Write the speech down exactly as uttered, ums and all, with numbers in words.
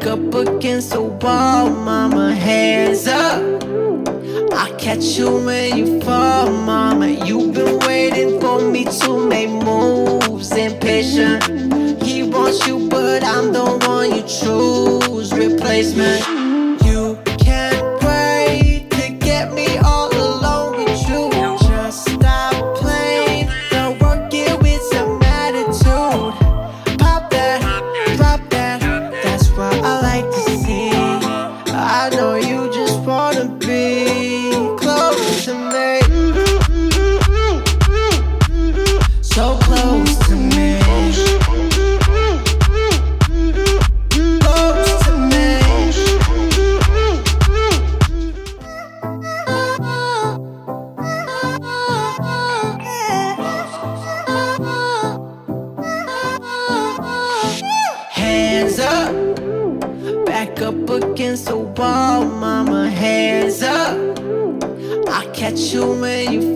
back up against the wall, mama, hands up. I'll catch you when you fall, mama. You've been waiting for me to make moves, impatient. He wants you, but I'm the one you choose, replacement. You can't wait to get me all alone with you. Just stop playing, don't work it with some attitude. Pop that, drop that, that's what I like to see. I know you just wanna be close to me, so close to me, close to me. Hands up, back up against the wall, mama, hands up. I'll catch you when you